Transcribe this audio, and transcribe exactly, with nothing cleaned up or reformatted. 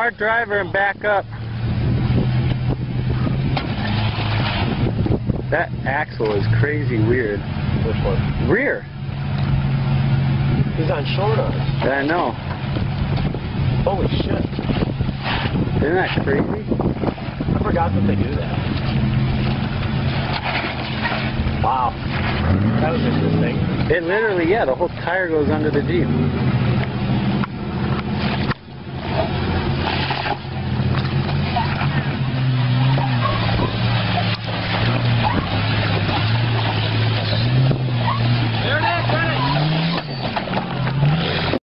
Hard driver and back up. That axle is crazy weird. Which one? Rear. He's on short arms. Yeah, I know. Holy shit. Isn't that crazy? I forgot that they do that. Wow. That was interesting. It literally, yeah, the whole tire goes under the Jeep.